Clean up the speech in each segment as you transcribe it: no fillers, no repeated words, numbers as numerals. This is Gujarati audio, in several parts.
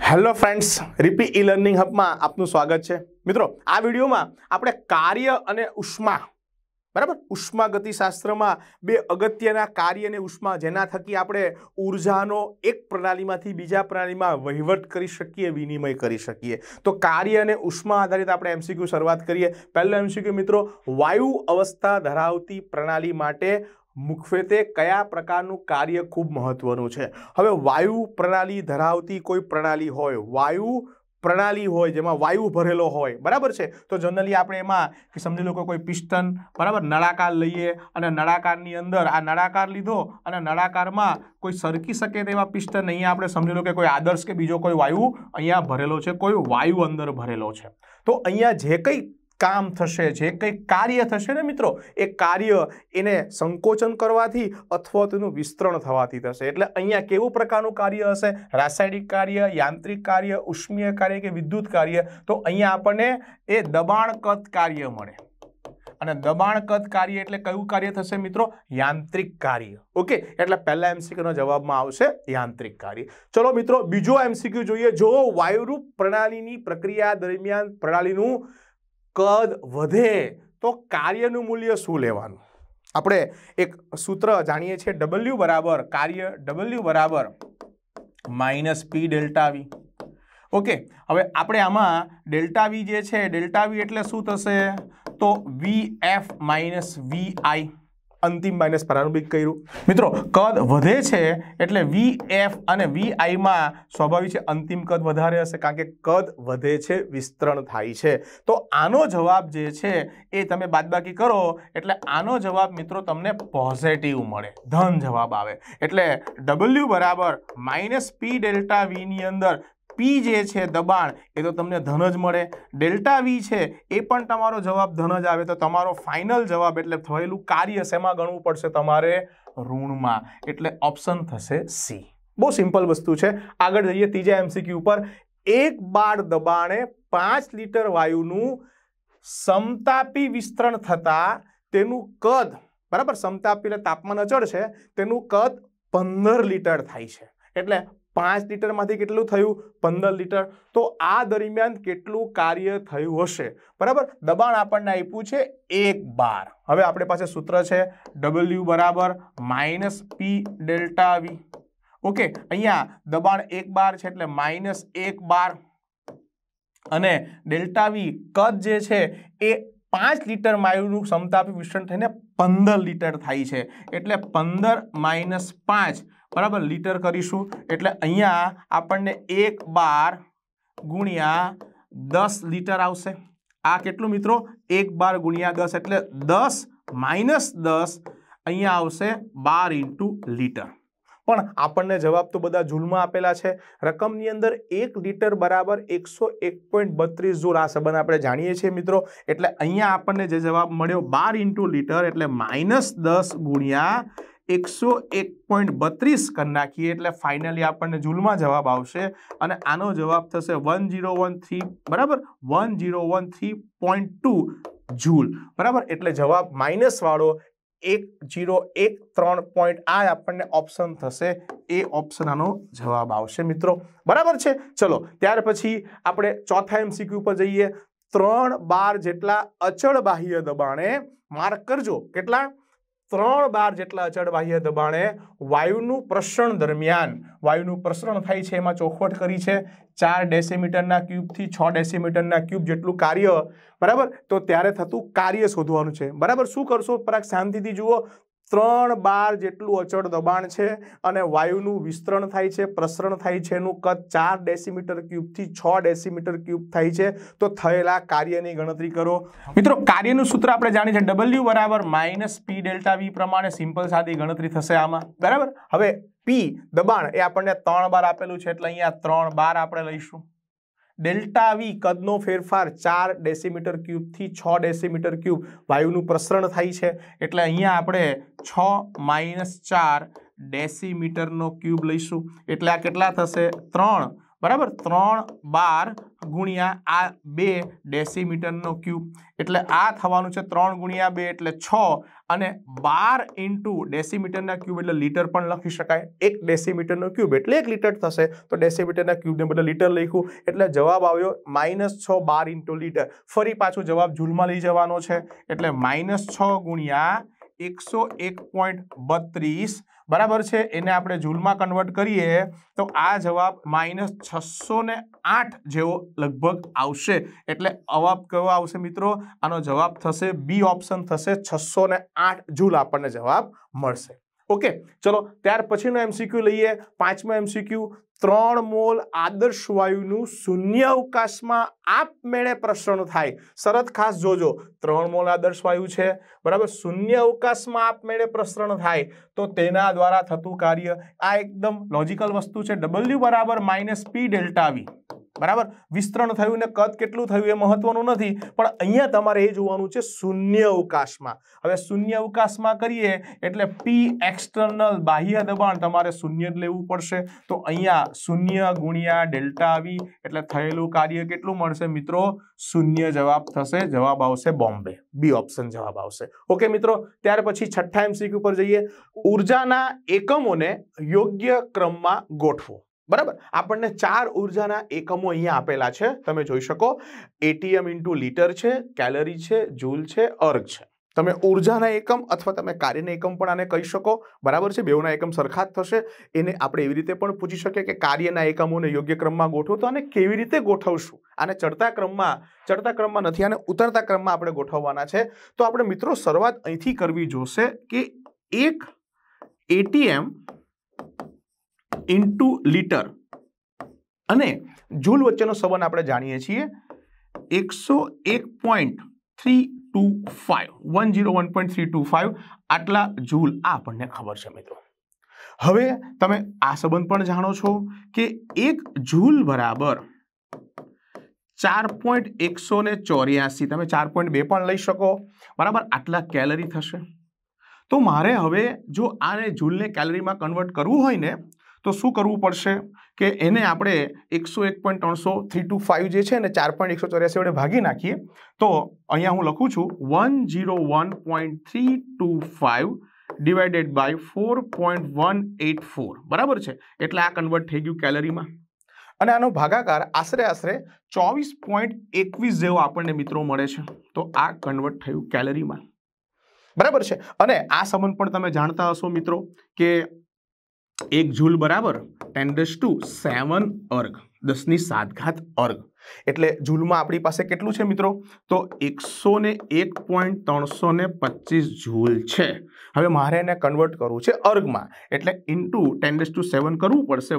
Hello friends, R P e learning હબમાં આપનું સ્વાગત છે। મિત્રો, આ વિડીયોમાં આપણે કાર્ય અને ઉષ્મા બરાબર ઉષ્માગતિશાસ્ત્રમાં બે અગત્યના કાર્ય અને ઉષ્મા જેના થકી આપણે ઉર્જાનો એક પ્રણાલીમાંથી બીજા પ્રણાલીમાં વહીવટ કરી શકીએ, વિનિમય કરી શકીએ। તો કાર્ય અને ઉષ્મા આધારિત આપણે એમસીક્યુ શરૂઆત કરીએ। પહેલો એમસીક્યુ મિત્રો, વાયુ અવસ્થા ધરાવતી પ્રણાલી માટે મુખ્યત્વે કયા પ્રકારનું કાર્ય ખૂબ મહત્વનું છે। હવે વાયુ પ્રણાલી ધરાવતી કોઈ પ્રણાલી હોય, વાયુ પ્રણાલી હોય જેમાં વાયુ ભરેલો હોય, બરાબર છે, તો જનરલી આપણે એમાં સમજી લો કે કોઈ પિસ્ટન બરાબર નળાકાર લઈએ અને નળાકારની અંદર આ નળાકાર લીધો અને નળાકારમાં કોઈ સરકી શકે તેવા પિસ્ટન, અહીંયા આપણે સમજી લો કે કોઈ આદર્શ કે બીજો કોઈ વાયુ અહીંયા ભરેલો છે, કોઈ વાયુ અંદર ભરેલો છે। તો અહીંયા જે કંઈ કામ થશે, જે કંઈ કાર્ય થશે ને મિત્રો, એ કાર્ય એને સંકોચન કરવાથી અથવા તેનું વિસ્તરણ થવાથી થશે। એટલે અહીંયા કેવું પ્રકારનું કાર્ય હશે? રાસાયણિક કાર્ય, યાંત્રિક કાર્ય, ઉષ્મીય કાર્ય કે વિદ્યુત કાર્ય? તો અહીંયા આપણને એ દબાણકત કાર્ય મળે અને દબાણકત કાર્ય એટલે કયું કાર્ય થશે મિત્રો? યાંત્રિક કાર્ય। ઓકે, એટલે પહેલા એમસીક્યુ નો જવાબમાં આવશે યાંત્રિક કાર્ય। ચલો મિત્રો, બીજો એમસીક્યુ જોઈએ। જો વાયુરૂપ પ્રણાલીની પ્રક્રિયા દરમિયાન પ્રણાલીનું કદ વધે તો કાર્યનું મૂલ્ય શું લેવાનું? આપણે એક સૂત્ર જાણીએ છીએ, W બરાબર કાર્ય W બરાબર minus P delta V. Okay, હવે આપણે આમાં ડેલ્ટા વી જે છે, ડેલ્ટા વી એટલે શું થશે? તો VF માઇનસ VI, અંતિમ માઇનસ પ્રારંભિક કર્યું। મિત્રો, કદ વધે છે એટલે VF અને VI માં સ્વાભાવિક છે અંતિમ કદ વધારે હશે, કારણ કે કદ વધે છે, વિસ્તરણ થાય છે। તો આનો જવાબ જે છે એ તમે બાદબાકી કરો એટલે આનો જવાબ મિત્રો તમને પોઝિટિવ મળે, ધન જવાબ આવે। એટલે W બરાબર માઇનસ પી ડેલ્ટા વી ની અંદર પી જે છે દબાણ એ તો તમને ધન જ મળે, ડેલ્ટા વી છે એ પણ તમારો જવાબ ધન જ આવે। તો તમારો ફાઇનલ જવાબ એટલે થયેલું કાર્ય શેમાં ગણવું પડશે? તમારે ઋણમાં, એટલે ઓપ્શન થશે સી। બહુ સિમ્પલ વસ્તુ છે। આગળ જઈએ ત્રીજા એમસીક્યુ ઉપર। એક બાર દબાણે 5 લીટર વાયુનું સમતાપી વિસ્તરણ થતા તેનું કદ બરાબર, સમતાપી એટલે તાપમાન અચળ છે, તેનું કદ 15 લીટર થાય છે। એટલે 5 લીટરમાંથી કેટલું થયું? 15 લીટર। તો આ દરમિયાન કેટલું કાર્ય થયું હશે? બરાબર, દબાણ આપણને આપ્યું છે 1 બાર। હવે આપણે પાસે સૂત્ર છે W બરાબર minus P delta V. Okay, અહીંયા દબાણ 1 બાર છે એટલે માઇનસ 1 બાર અને ડેલ્ટા વી કદ જે છે એ 5 લીટર વાયુનું સમતાપી વિસ્તરણ થઈને 15 લીટર થાય છે, એટલે 15 માઇનસ 5 બરાબર લીટર કરીશું। એટલે અહીંયા આપણને 1 બાર ગુણ્યા 10 લીટર આવશે। આ કેટલું મિત્રો? 1 બાર ગુણ્યા 10 એટલે 10 માઇનસ 10 અહીંયા આવશે 12 ઇન્ટુ લીટર। પણ આપણને જવાબ તો બધા જૂલમાં આપેલા છે। રકમની અંદર 1 લીટર બરાબર 101.32 જૂલ, આ સંબંધ આપણે જાણીએ છીએ મિત્રો। એટલે અહીંયા આપણને જે જવાબ મળ્યો 12 ઇન્ટુ લીટર એટલે માઇનસ 10 ગુણ્યા 101.32 કરી નાખીએ એટલે ફાઇનલી આપણને જૂલમાં જવાબ આવશે અને આનો જવાબ થશે 1013 બરાબર 1013.2 જૂલ બરાબર। એટલે જવાબ માઇનસ વાળો 1013. આ આપણને ઓપ્શન થશે, એ ઓપ્શન આનો જવાબ આવશે મિત્રો, બરાબર છે। ચલો ત્યાર પછી આપણે ચોથા એમસીક્યુ પર જઈએ। 3 બાર જેટલા અચળ બાહ્ય દબાણે, માર્ક કરજો કેટલા? 3 બાર જેટલા અચળ બાહ્ય દબાણે વાયુનું પ્રસરણ દરમિયાન, વાયુનું પ્રસરણ થાય છે એમાં ચોખવટ કરી છે 4 ડેસીમીટરના ક્યુબથી 6 ડેસીમીટરના ક્યુબ જેટલું કાર્ય, બરાબર। તો ત્યારે થતું કાર્ય શોધવાનું છે, બરાબર। શું કરશો? પરાક શાંતિથી જુઓ। 3 બાર જેટલું અચળ દબાણ છે અને વાયુનું વિસ્તરણ થાય છે, પ્રસરણ થાય છે, એનું કદ 4 ડેસીમીટર ક્યુબથી 6 ડેસીમીટર ક્યુબ થાય છે। તો થયેલા કાર્યની ગણતરી કરો મિત્રો। કાર્યનું સૂત્ર આપણે જાણીએ છીએ W બરાબર માઇનસ પી ડેલ્ટા વી પ્રમાણે સિમ્પલ સાદી ગણતરી થશે આમાં, બરાબર। હવે પી દબાણ એ આપણને 3 બાર આપેલું છે એટલે અહીંયા 3 બાર આપણે લઈશું। ડેલ્ટા વી કદનો ફેરફાર 4 ડેસીમીટર ક્યુબથી 6 ડેસીમીટર ક્યુબ વાયુનું પ્રસરણ થાય છે એટલે અહીંયા આપણે 6 માઇનસ 4 ડેસીમીટરનો ક્યુબ લઈશું। એટલે આ કેટલા થશે? 3 બરાબર 3 ગુણ્યા આ 2 ડેસીમીટરનો ક્યુબ એટલે આ થવાનું છે 3 ગુણ્યા 2 એટલે 6 અને 12 ઇન્ટુ ડેસીમીટરના ક્યુબ એટલે લીટર પણ લખી શકાય. 1 ડેસીમીટરનો ક્યુબ એટલે 1 લીટર થશે. તો ડેસીમીટરના ક્યુબને બદલે લીટર લખ્યું એટલે જવાબ આવ્યો -6 12 ઇન્ટુ લીટર. ફરી પાછું જવાબ જૂલમાં લઈ જવાનો છે એટલે -6 ગુણ્યા 101.32 બરાબર છે. એને આપણે જૂલમાં કન્વર્ટ કરીએ તો આ જવાબ -608 જેવો લગભગ આવશે. એટલે જવાબ કયો આવશે મિત્રો? આનો જવાબ થશે બી ઓપ્શન થશે. 608 જૂલ આપણને જવાબ મળશે. ઓકે, ચલો ત્યાર પછીનો એમસીક્યુ લઈએ. 5મો એમસીક્યુ 3 મોલ આદર્શ વાયુનું શૂન્ય અવકાશમાં આપમેળે પ્રસરણ થાય. શરત ખાસ જોજો, 3 મોલ આદર્શ વાયુ છે બરાબર, શૂન્ય અવકાશમાં આપમેળે પ્રસરણ થાય તો તેના દ્વારા થતું કાર્ય આ એકદમ લોજિકલ વસ્તુ છે. W બરાબર -P ડેલ્ટા V બરાબર. વિસ્તરણ થયું ને કદ કેટલું થયું એ મહત્વનું નથી, પણ અહીંયા તમારે એ જોવાનું છે શૂન્ય અવકાશમાં. હવે શૂન્ય અવકાશમાં કરીએ એટલે P એક્સટર્નલ બાહ્ય દબાણ તમારે શૂન્ય જ લેવું પડશે. તો અહીંયા 0 ગુણ્યા ડેલ્ટા V એટલે થયેલું કાર્ય કેટલું મળશે મિત્રો? શૂન્ય જવાબ થશે. જવાબ આવશે બોમ્બે. બી ઓપ્શન જવાબ આવશે. ઓકે મિત્રો, ત્યાર પછી 6થા એમસીક્યુ પર જઈએ. ઉર્જાના એકમોને યોગ્ય ક્રમમાં ગોઠવો. બરાબર, આપણને 4 ઉર્જાના એકમો અહીંયા આપેલા છે, તમે જોઈ શકો. એટીએમ ઇન્ટુ લીટર છે, કેલરી છે, જૂલ છે, અર્ગ છે. તમે ઉર્જાના એકમ અથવા તમે કાર્યના એકમ પણ આને કહી શકો. બરાબર છે, બેઉના એકમ સરખા જ થશે. એને આપણે એવી રીતે પણ પૂછી શકીએ કે કાર્યના એકમોને યોગ્ય ક્રમમાં ગોઠવો. તો આને કેવી રીતે ગોઠવશું? આને ચડતા ક્રમમાં નથી, આને ઉતરતા ક્રમમાં આપણે ગોઠવવાના છે. તો આપણે મિત્રો શરૂઆત અહીંથી કરવી જોશે કે એક એટીએમ ઇન્ટુ લીટર અને જૂલ વચ્ચેનો સંબંધ આપણે જાણીએ છીએ 101.325 આટલા જૂલ આ આપણને ખબર છે મિત્રો. હવે તમે આ સંબંધ પણ જાણો છો કે 1 જૂલ બરાબર 4.184. તમે 4.2 પણ લઈ શકો બરાબર. આટલા કેલરી થશે. તો મારે હવે જો આને જૂલને કેલરીમાં કન્વર્ટ કરવું હોય ને તો શું કરવું પડશે કે એને આપણે 101.325 જે છે ને 4.184 વડે ભાગી નાખીએ. તો અહીંયા હું લખું છું 101.325 ડિવાઇડેડ બાય 4.184 બરાબર છે. એટલે આ કન્વર્ટ થઈ ગયું કેલરીમાં અને આનો ભાગાકાર આશરે 24.21 જેવો આપણને મિત્રો મળે છે. તો આ કન્વર્ટ થયું કેલરીમાં બરાબર છે. અને આ સંબંધ પણ તમે જાણતા હશો મિત્રો કે 1 જૂલ બરાબર 10⁷ અર્ગ, 10⁷ અર્ગ. એટલે જૂલમાં આપણી પાસે કેટલું છે મિત્રો? તો 101.325 જૂલ છે. હવે મારે એને કન્વર્ટ કરવું છે અર્ગમાં એટલે ઇન્ટુ 10⁷ કરવું પડશે.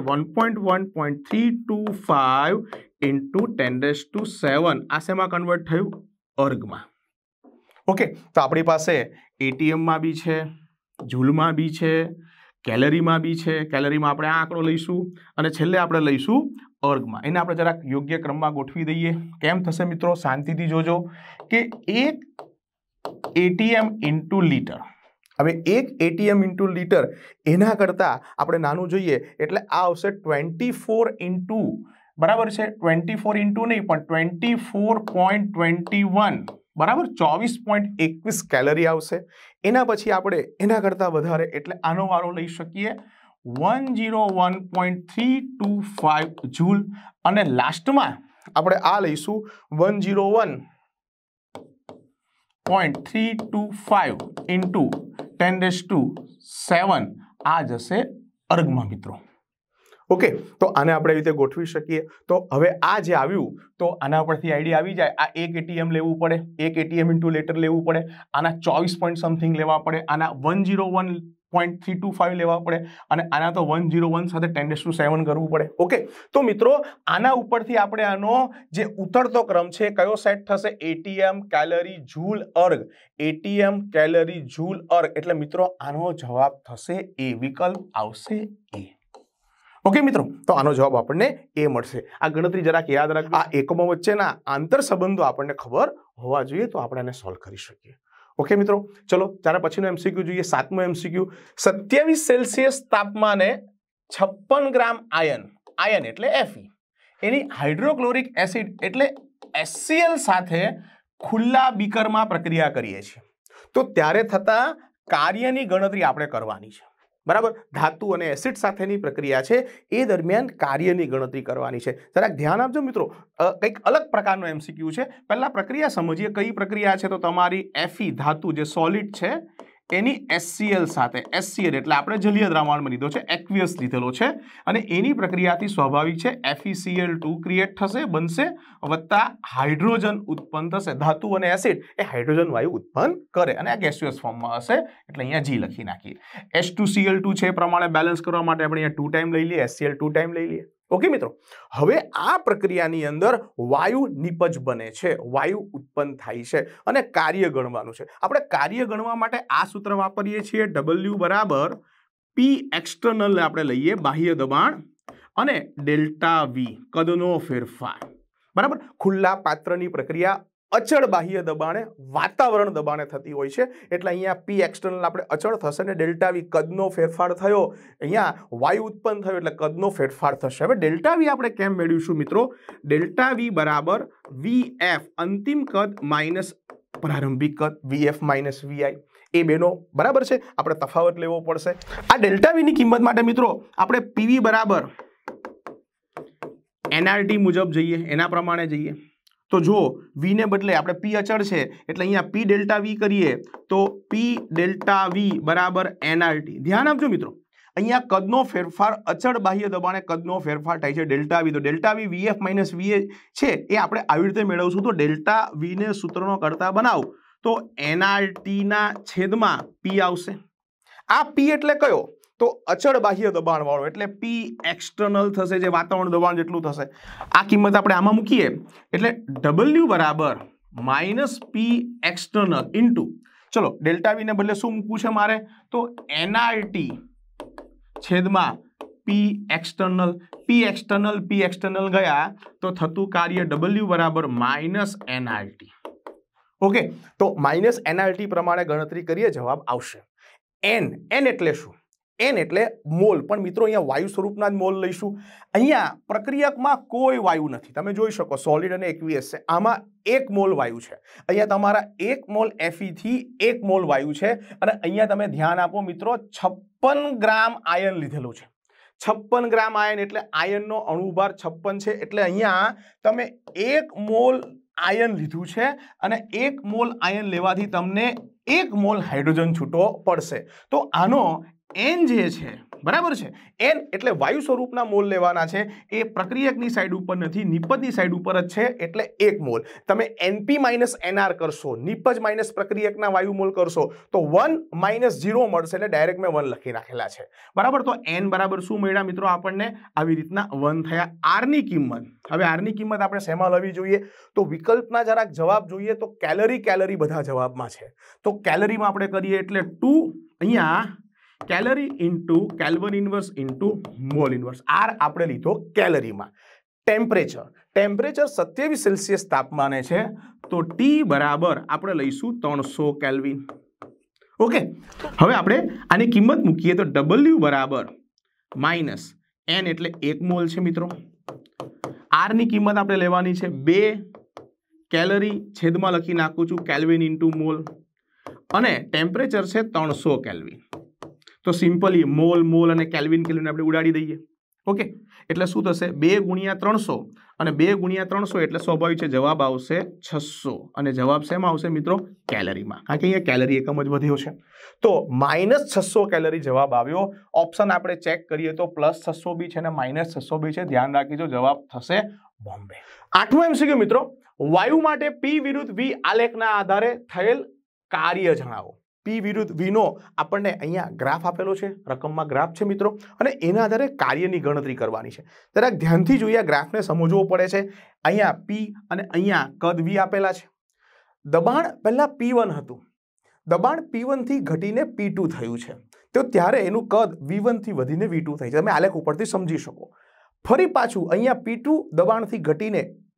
1.1.325 ઇન્ટુ 10⁷. આ શેમાં કન્વર્ટ થયું? અર્ગમાં. ઓકે, તો આપણી પાસે એટીએમમાં બી છે, જૂલમાં બી છે, કેલરીમાં બી છે. કેલરીમાં આપણે આ આંકડો લઈશું અને છેલ્લે આપણે લઈશું અર્ગમાં. એને આપણે જરાક યોગ્ય ક્રમમાં ગોઠવી દઈએ. કેમ થશે મિત્રો? શાંતિથી જોજો કે 1 એટીએમ ઇન્ટુ લીટર. હવે 1 એટીએમ ઇન્ટુ લીટર એના કરતાં આપણે નાનું જોઈએ એટલે આ આવશે 24 ઇન્ટુ બરાબર છે. 24 ઇન્ટુ નહીં પણ 24.21 બરાબર 24.21 કેલરી આવશે. એના પછી આપણે એના કરતાં વધારે એટલે આનો વારો લઈ શકીએ 101.325 જૂલ અને લાસ્ટમાં આપણે આ લઈશું 101.325 ઇન્ટુ 10⁷ આ જશે અર્ગમાં મિત્રો. ઓકે, તો આને આપણે રીતે ગોઠવી શકીએ. તો હવે આ જે આવ્યું તો આના પરથી આઈડિયા આવી જાય. આ 1 એટીએમ લેવું પડે, 1 એટીએમ ઇન્ટુ લીટર લેવું પડે, આના 24 પોઈન્ટ સમથિંગ લેવા પડે, આના 101.325 લેવા પડે અને આના તો 101 સાથે 10⁷ કરવું પડે. ઓકે, તો મિત્રો આના ઉપરથી આપણે આનો જે ઉતરતો ક્રમ છે કયો સેટ થશે? ATM, calorie, joule, erg. ATM, calorie, joule, erg. એટલે મિત્રો આનો જવાબ થશે એ. વિકલ્પ આવશે એ. ઓકે મિત્રો, તો આનો જવાબ આપણને એ મળશે. આ ગણતરી જરાક યાદ રાખજો. આ એકમો વચ્ચેના આંતર સંબંધો આપણને ખબર હોવા જોઈએ તો આપણે આને સોલ્વ કરી શકીએ. ઓકે મિત્રો, ચલો ત્યાર પછીનો એમસીક્યુ જોઈએ. 7મો એમસીક્યુ 27 સેલ્સિયસ તાપમાને 56 ગ્રામ આયન એટલે Fe એની હાઇડ્રોક્લોરિક એસિડ એટલે HCl સાથે ખુલ્લા બીકરમાં પ્રક્રિયા કરીએ છીએ તો ત્યારે થતા કાર્યની ગણતરી આપણે કરવાની છે, બરાબર. ધાતુ અને એસિડ સાથેની પ્રક્રિયા છે એ દરમિયાન કાર્યની ગણતરી કરવાની છે. જરાક ધ્યાન આપજો મિત્રો, કંઈક અલગ પ્રકારનો MCQ છે. પહેલા પ્રક્રિયા સમજીએ. કઈ પ્રક્રિયા છે? તો તમારી Fe ધાતુ જે સોલિડ છે એની HCl સાથે, HCl એટલે આપણે જલીય દ્રાવણમાં લીધો છે, એક્વિયસ લીધેલો છે, અને એની પ્રક્રિયાથી સ્વાભાવિક છે FeCl2 ક્રિએટ થશે, બનશે, વત્તા હાઇડ્રોજન ઉત્પન્ન થશે. ધાતુ અને એસિડ એ હાઇડ્રોજન વાયુ ઉત્પન્ન કરે અને આ ગેસિયસ ફોર્મમાં હશે એટલે અહીંયા G લખી નાખીએ. H2Cl2 છે પ્રમાણે બેલેન્સ કરવા માટે આપણે અહીંયા 2 ટાઈમ લઈ લઈએ, HCl 2 ટાઈમ લઈ લઈએ. ઓકે મિત્રો, હવે આ પ્રક્રિયાની અંદર વાયુ નિપજ બને છે, વાયુ ઉત્પન્ન થાય છે અને કાર્ય ગણવાનું છે. આપણે કાર્ય ગણવા માટે આ સૂત્ર વાપરીએ છીએ, W બરાબર P એક્સટર્નલ આપણે લઈએ, બાહ્ય દબાણ, અને ડેલ્ટા V કદનો ફેરફાર, બરાબર. ખુલ્લા પાત્રની પ્રક્રિયા અચળ બાહ્ય દબાણે, વાતાવરણ દબાણે થતી હોય છે એટલે અહીંયા P એક્સટર્નલ આપણે અચળ થશે અને ડેલ્ટા V કદનો ફેરફાર થયો, અહીંયા વાયુ ઉત્પન્ન થયો એટલે કદનો ફેરફાર થશે. હવે ડેલ્ટા V આપણે કેમ મેળવીશું મિત્રો? ડેલ્ટા V બરાબર VF અંતિમ કદ માઇનસ પ્રારંભિક કદ, VF માઇનસ VI, એ બેનો બરાબર છે, આપણે તફાવત લેવો પડશે. આ ડેલ્ટા V ની કિંમત માટે મિત્રો આપણે PV બરાબર NRT મુજબ જઈએ, એના પ્રમાણે જઈએ તો જો V ને બદલે આપણે P અચળ છે એટલે અહીંયા P ડેલ્ટા V કરીએ તો P ડેલ્ટા V બરાબર NRT. ધ્યાન આપજો મિત્રો, અહીંયા કદનો ફેરફાર અચળ બાહ્ય દબાણે કદનો ફેરફાર થાય છે ડેલ્ટા V. તો delta V VF minus VA છે એ આપણે આવી રીતે મેળવશું. તો ડેલ્ટા V ને સૂત્રનો કરતા બનાવ તો NRT ના છેદમાં P આવશે. આ P એટલે કયો? તો અચળ બાહ્ય દબાણ વાળો એટલે P એક્સટર્નલ થશે, જે વાતાવરણ દબાણ જેટલું થશે. આ કિંમત આપણે આમાં મૂકીએ એટલે W બરાબર માઇનસ P એક્સટર્નલ ઇન્ટુ, ચલો ડેલ્ટા V ને બદલે શું મૂકવું છે મારે? તો NRT છેદમાં P એક્સટર્નલ. P એક્સટર્નલ ગયા તો થતું કાર્ય W બરાબર માઇનસ NRT. ઓકે, તો માઇનસ NRT પ્રમાણે ગણતરી કરીએ, જવાબ આવશે N. N એટલે શું? N એટલે મોલ, પણ મિત્રો અહીંયા વાયુ સ્વરૂપના જ મોલ લઈશું. અહીંયા પ્રક્રિયકમાં કોઈ વાયુ નથી, તમે જોઈ શકો સોલિડ અને એક્વિયસ છે, આમાં 1 મોલ વાયુ છે. અહીંયા તમારા 1 મોલ Fe થી 1 મોલ વાયુ છે અને અહીંયા તમે ધ્યાન આપો મિત્રો 56 ગ્રામ આયન લીધેલું છે. 56 ગ્રામ આયન એટલે આયનનો અણુભાર 56 છે એટલે અહીંયા તમે 1 મોલ આયન લીધું છે અને 1 મોલ આયન લેવાથી તમને 1 મોલ હાઇડ્રોજન છૂટો પડશે. તો આનો N જે છે બરાબર છે, N એટલે વાયુ સ્વરૂપના મોલ લેવાના છે, એ પ્રક્રિયકની સાઈડ ઉપર નથી, નિપજની સાઈડ ઉપર જ છે એટલે 1 મોલ. તમે NP માઇનસ NR કરશો, નિપજ માઇનસ પ્રક્રિયકના વાયુ મોલ કરશો તો 1 માઇનસ 0 મળશે એટલે ડાયરેક્ટ મેં 1 લખી નાખેલા છે, બરાબર. તો N બરાબર શું મળ્યા મિત્રો આપણને? આવી રીતના 1 થયા. R ની કિંમત, હવે R ની કિંમત આપણે શેમાં લેવી જોઈએ? તો વિકલ્પના જરાક જવાબ જોઈએ તો કેલરી બધા જવાબમાં છે, તો કેલરીમાં આપણે કરીએ એટલે 2 અહીંયા calorie into kelvin inverse into mole inverse. R આપણે લીધો કેલરીમાં. ટેમ્પરેચર 27 સેલ્સિયસ તાપમાને છે તો T બરાબર આપણે લઈશું 300 કેલ્વિન. ઓકે, હવે આપણે આની કિંમત મૂકીએ તો W બરાબર માઇનસ N એટલે 1 મોલ છે મિત્રો. R ની કિંમત આપણે લેવાની છે 2 કેલરી, છેદમાં લખી નાખું છું કેલ્વિન ઇન્ટુ મોલ, અને ટેમ્પરેચર છે 300 કેલ્વિન. તો સિમ્પલી મોલ અને કેલ્વિન આપણે ઉડાડી દઈએ. ઓકે, એટલે શું થશે? 2 ગુણ્યા 300 અને 2 ગુણ્યા 300 એટલે સ્વાભાવિક છે જવાબ આવશે 600, અને જવાબ શેમાં આવશે મિત્રો? કેલરીમાં, કારણ કે અહીંયા કેલરી એકમ જ વધ્યો છે. તો માઇનસ 600 કેલરી જવાબ આવ્યો. ઓપ્શન આપણે ચેક કરીએ તો પ્લસ 600 બી છે અને માઇનસ 600 બી છે, ધ્યાન રાખીજો, જવાબ થશે બોમ્બે. 8મો MCQ મિત્રો, વાયુ માટે P વિરુદ્ધ V આલેખના આધારે થયેલ કાર્ય જણાવો. P વિરુદ્ધ V નો આપણને અહીંયા ગ્રાફ આપેલો છે, રકમમાં ગ્રાફ છે મિત્રો, અને એના આધારે કાર્યની ગણતરી કરવાની છે. જરાક ધ્યાનથી જોઈએ, ગ્રાફને સમજવો પડે છે. અહીંયા P અને અહીંયા કદ V આપેલા છે. દબાણ પહેલા P1 હતું, દબાણ P1 થી ઘટીને P2 થયું છે, તો ત્યારે એનું કદ V1 થી વધીને V2 થઈ છે. તમે આલેખ ઉપરથી સમજી શકો. ફરી પાછું અહીંયા P2 દબાણથી ઘટીને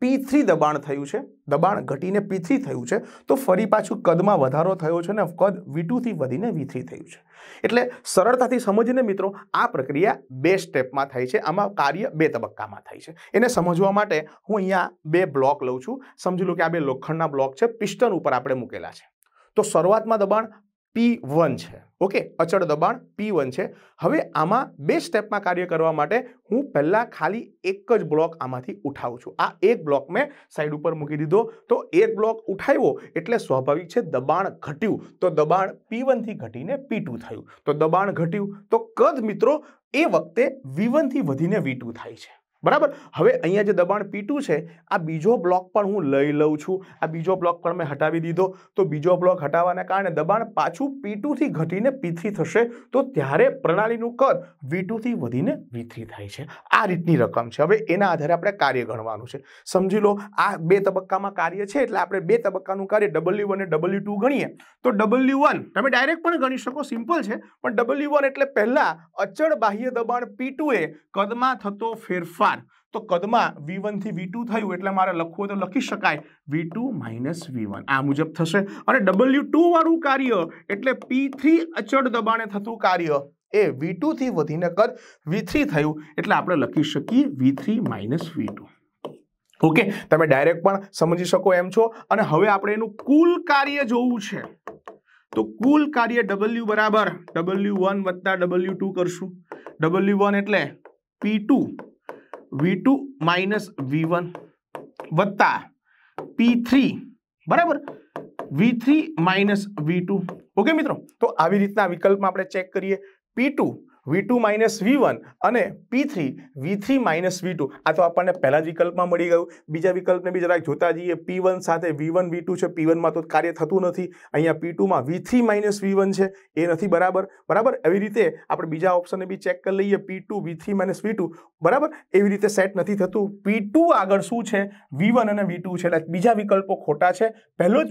P3 દબાણ થયું છે, દબાણ ઘટીને P3 થયું છે, તો ફરી પાછું કદમાં વધારો થયો છે ને કદ V2 થી વધીને V3 થયું છે. એટલે સરળતાથી સમજીને મિત્રો આ પ્રક્રિયા 2 સ્ટેપમાં થાય છે. આમાં કાર્ય 2 તબક્કામાં થાય છે. એને સમજવા માટે હું અહીંયા 2 બ્લોક લઉં છું. સમજી લો કે આ 2 લોખંડના બ્લોક છે, પિસ્ટન ઉપર આપણે મૂકેલા છે. તો શરૂઆતમાં દબાણ P1 છે, ઓકે, અચળ દબાણ P1 છે. હવે આમાં 2 સ્ટેપમાં કાર્ય કરવા માટે હું પહેલા ખાલી એક જ બ્લોક આમાંથી ઉઠાવું છું. આ એક બ્લોક મેં સાઈડ ઉપર મૂકી દીધો. તો એક બ્લોક ઉઠાવ્યો એટલે સ્વાભાવિક છે દબાણ ઘટ્યું, તો દબાણ P1 થી ઘટીને P2 થયું. તો દબાણ ઘટ્યું તો કદ મિત્રો એ વખતે V1 થી વધીને V2 થાય છે. બરાબર. હવે અહીંયા જે દબાણ P2 છે, આ બીજો બ્લોક પણ હું લઈ લઉં છું. આ બીજો બ્લોક પણ મેં હટાવી દીધો. તો બીજો બ્લોક હટાવવાના કારણે દબાણ પાછું P2 થી ઘટીને P3 થશે. તો ત્યારે પ્રણાલીનું કદ V2 થી વધીને V3 થાય છે. આ રીતની રકમ છે. હવે એના આધારે આપણે કાર્ય ગણવાનું છે. સમજી લો આ 2 તબક્કામાં કાર્ય છે, એટલે આપણે 2 તબક્કાનું કાર્ય W1 અને W2 ગણીએ. તો W1 તમે ડાયરેક્ટ પણ ગણી શકો, સિમ્પલ છે. પણ W1 એટલે પહેલા અચળ બાહ્ય દબાણ P2 એ કદમાં થતો ફેરફાર. તો કદમાં V1 થી V2 થયું એટલે મારે લખવું તો લખી શકાય V2 માઇનસ V1 આ મુજબ થશે. અને W2 વાળું કાર્ય એટલે P3 અચળ દબાણે થતું કાર્ય એ V2 થી વધીને કદ V3 થયું એટલે આપણે લખી શકીએ V3 માઇનસ V2. ઓકે, તમે ડાયરેક્ટ પણ સમજી શકો એમ છો. અને હવે આપણે એનું કુલ કાર્ય જોવું છે. તો કુલ કાર્ય W બરાબર W1 વત્તા W2 કરશું. W1 એટલે P2 V2 માઇનસ V1 વત્તા P3 બરાબર V3 માઇનસ V2. ઓકે મિત્રો, તો આવી રીતના વિકલ્પમાં આપણે ચેક કરીએ. P2 V2 માઇનસ V1 અને P3 V3 માઇનસ V2. આ તો આપણને પહેલા જ વિકલ્પમાં મળી ગયું. બીજા વિકલ્પને બી જરાક જોતા જઈએ. P1 સાથે V1 V2 છે, P1 માં તો કાર્ય થતું નથી. અહીંયા P2 માં V3 માઇનસ V1 છે, એ નથી બરાબર. બરાબર, એવી રીતે આપણે બીજા ઓપ્શનને બી ચેક કરી લઈએ. P2 V3 માઇનસ V2 બરાબર, એવી રીતે સેટ નથી થતું. P2 આગળ શું છે? V1 અને V2 છે, એટલે બીજા વિકલ્પો ખોટા છે. પહેલો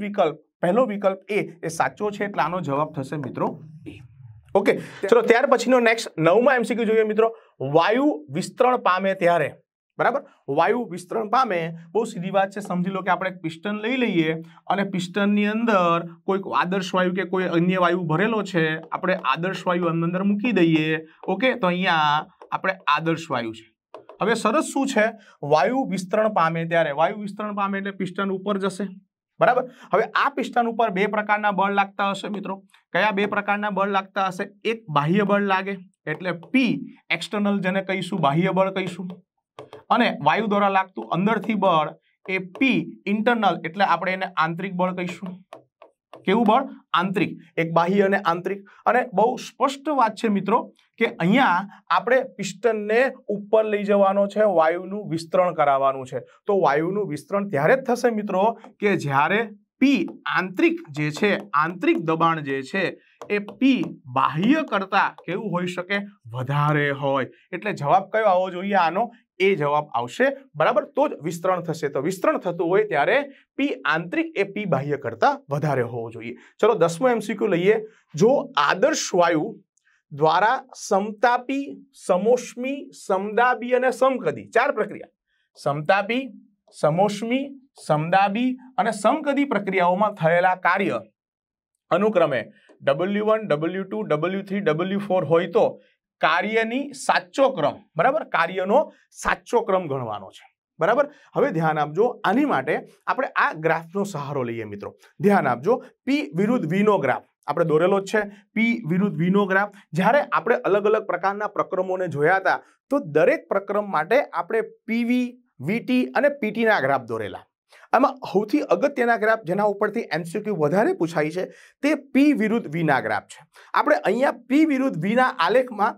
વિકલ્પ એ સાચો છે, એટલે આનો જવાબ થશે મિત્રો A. ઓકે, ચલો ત્યાર પછીનો નેક્સ્ટ 9મા MCQ જોઈએ મિત્રો. વાયુ વિસ્તરણ પામે ત્યારે. બરાબર, વાયુ વિસ્તરણ પામે, બહુ સીધી વાત છે. સમજી લો કે આપણે એક પિસ્ટન લઈ લઈએ અને પિસ્ટનની અંદર કોઈ આદર્શ વાયુ કે કોઈ અન્ય વાયુ ભરેલો છે. આપણે આદર્શ વાયુ અંદર મૂકી દઈએ. ઓકે, તો અહીંયા આપણે આદર્શ વાયુ છે. હવે સરસ શું છે? વાયુ વિસ્તરણ પામે ત્યારે. વાયુ વિસ્તરણ પામે એટલે પિસ્ટન ઉપર જશે. બરાબર. હવે આ પિસ્ટન ઉપર 2 પ્રકારના બળ લાગતા હશે મિત્રો. કયા 2 પ્રકારના બળ લાગતા હશે? એક બાહ્ય બળ લાગે એટલે P એક્સટર્નલ, જેને કહીશું બાહ્ય બળ કહીશું. અને વાયુ દ્વારા લાગતું અંદરથી બળ એ P ઇન્ટરનલ, એટલે આપણે એને આંતરિક બળ કહીશું. કેવું બળ? આંતરિક. એક બાહ્ય અને આંતરિક. અને બહુ સ્પષ્ટ વાત છે મિત્રો કે અહીંયા આપણે પિસ્ટનને ઉપર લઈ જવાનો છે, વાયુનું વિસ્તરણ કરાવવાનું છે. તો વાયુનું વિસ્તરણ ત્યારે જ થશે મિત્રો કે જ્યારે P આંતરિક જે છે, આંતરિક દબાણ જે છે એ P બાહ્ય કરતા કેવું હોઈ શકે? વધારે હોય. એટલે જવાબ કયો આવવો જોઈએ આનો? એ જવાબ આવશે. બરાબર, તો જ વિસ્તરણ થશે. તો વિસ્તરણ થતું હોય ત્યારે P આંતરિક એ P બાહ્ય કરતા વધારે હોવો જોઈએ. ચલો 10મો MCQ લઈએ. જો આદર્શ વાયુ દ્વારા સમતાપી, સમોષ્મી, સમદાબી અને સમકદી 4 પ્રક્રિયા, સમતાપી, સમોષ્મી, સમદાબી અને સમકદી પ્રક્રિયાઓમાં થયેલા કાર્ય અનુક્રમે W1, W2, W3, W4 હોય તો કાર્યની સાચો ક્રમ, બરાબર, કાર્યનો સાચો ક્રમ ગણવાનો છે. બરાબર. હવે ધ્યાન આપજો, આની માટે આપણે આ ગ્રાફનો સહારો લઈએ મિત્રો. ધ્યાન આપજો, P વિરુદ્ધ V નો ગ્રાફ આપણે દોરેલો જ છે. P વિરુદ્ધ V નો ગ્રાફ. જ્યારે આપણે અલગ અલગ પ્રકારના પ્રક્રમોને જોયા હતા તો દરેક પ્રક્રમ માટે આપણે PV, VT અને PT ના ગ્રાફ દોરેલા. આમાં સૌથી અગત્યના ગ્રાફ જેના ઉપરથી MCQ વધારે પૂછાય છે તે P વિરુદ્ધ V ના ગ્રાફ છે. આપણે અહીંયા P વિરુદ્ધ V ના આલેખમાં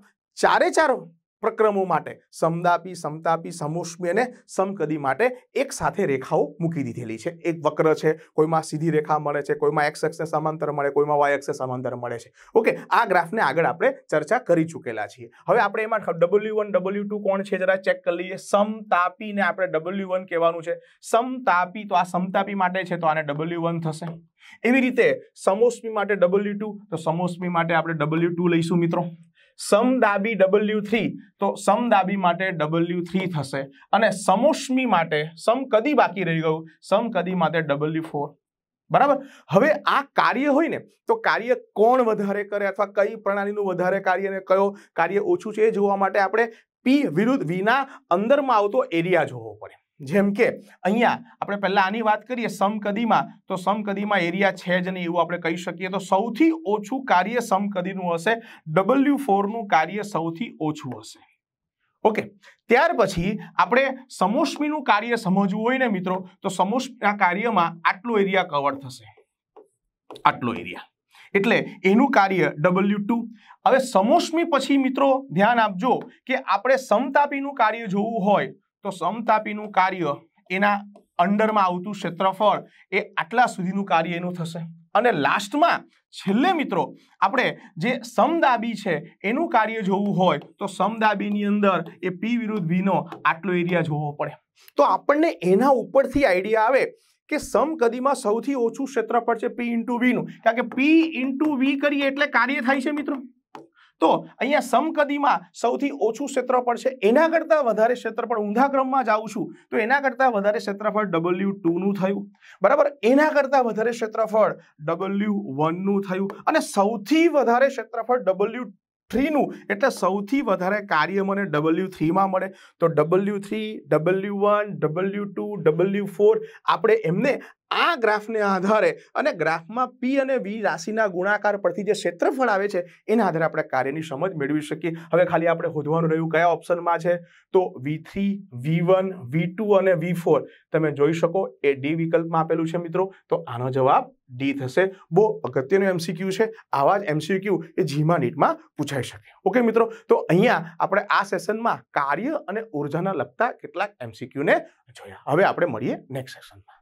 4 પ્રક્રમો માટે સમદાપી, સમતાપી, સમોષ્મી અને સમકદી માટે એક સાથે રેખાઓ મૂકી દીધેલી છે. એક વક્ર છે, કોઈમાં સીધી રેખા મળે છે, કોઈમાં x અક્ષને સમાંતર મળે, કોઈમાં y અક્ષને સમાંતર મળે છે. ઓકે, આ ગ્રાફને આગળ આપણે ચર્ચા કરી ચૂકેલા છીએ. હવે આપણે એમાં W1, W2 કોણ છે જરા ચેક કરી લઈએ. સમતાપીને આપણે W1 કહેવાનું છે. સમતાપી, તો આ સમતાપી માટે છે તો આને W1 થશે. એવી રીતે સમોષ્મી માટે W2, તો સમોષ્મી માટે આપણે W2 લઈશું મિત્રો. સમદાબી W3 તો સમદાબી માટે W3 થશે અને સમોષ્મી માટે સમકદી બાકી રહી ગયું, સમકદી માટે W4. બરાબર. હવે આ કાર્ય હોય ને તો કાર્ય કોણ વધારે કરે અથવા કઈ પ્રણાલીનું વધારે કાર્ય અને કયો કાર્ય ઓછું છે એ જોવા માટે આપણે P વિરુદ્ધ V ના અંદરમાં આવતો એરિયા જોવો પડે. જેમ કે અહીંયા આપણે પહેલા આની વાત કરીએ સમકદીમાં, તો સમકદીમાં એરિયા છે જ નહીં એવું આપણે કહી શકીએ. તો સૌથી ઓછું કાર્ય સમકદીનું હશે, W4 નું કાર્ય સૌથી ઓછું હશે. ઓકે. ત્યાર પછી આપણે સમોષ્મીનું કાર્ય સમજવું હોય ને મિત્રો, તો સમોષ્મીના કાર્યમાં આટલો એરિયા કવર થશે, આટલો એરિયા, એટલે એનું કાર્ય W2. હવે સમોષ્મી પછી મિત્રો ધ્યાન આપજો કે આપણે સમતાપીનું કાર્ય જોવું હોય તો સમતાપીનું કાર્ય એના અંડરમાં આવતું ક્ષેત્રફળ એ આટલા સુધીનું કાર્ય એનું થશે. અને લાસ્ટમાં છેલ્લે મિત્રો આપણે જે સમદાબી છે એનું કાર્ય જોવું હોય તો સમદાબીની અંદર એ P વિરુદ્ધ V નો આટલો એરિયા જોવો પડે. તો આપણને એના ઉપરથી આઈડિયા આવે કે સમકદીમાં સૌથી ઓછું ક્ષેત્રફળ છે P ઇન્ટુ V નું, કારણ કે P ઇન્ટુ V કરીએ એટલે કાર્ય થાય છે મિત્રો. તો અહીંયા સમકદીમાં સૌથી ઓછું ક્ષેત્રફળ છે, એના કરતા વધારે ક્ષેત્રફળ ઊંધા ક્રમમાં જાઉં છું તો એના કરતા વધારે ક્ષેત્રફળ W2 નું થયું. બરાબર. એના કરતા વધારે ક્ષેત્રફળ W1 નું થયું અને સૌથી વધારે ક્ષેત્રફળ W3 નું, એટલે સૌથી વધારે કાર્ય મને W3 માં મળે. તો W3, W1, W2, W4 આપણે એમને આ ગ્રાફને આધારે અને ગ્રાફમાં P અને V રાશિના ગુણાકાર પરથી જે ક્ષેત્રફળ આવે છે એના આધારે આપણે કાર્યની સમજ મેળવી શકીએ. હવે ખાલી આપણે શોધવાનું રહ્યું કયા ઓપ્શનમાં છે, તો V3, V1, V2 અને V4 તમે જોઈ શકો એ D વિકલ્પમાં આપેલું છે મિત્રો. તો આનો જવાબ D થશે. બહુ અગત્યનું MCQ છે. આવા જ MCQ એ જીમા નીટમાં પૂછાઈ શકે. ઓકે મિત્રો, તો અહીંયા આપણે આ સેશનમાં કાર્ય અને ઉર્જાના લગતા કેટલાક MCQ ને જોયા. હવે આપણે મળીએ નેક્સ્ટ સેશનમાં.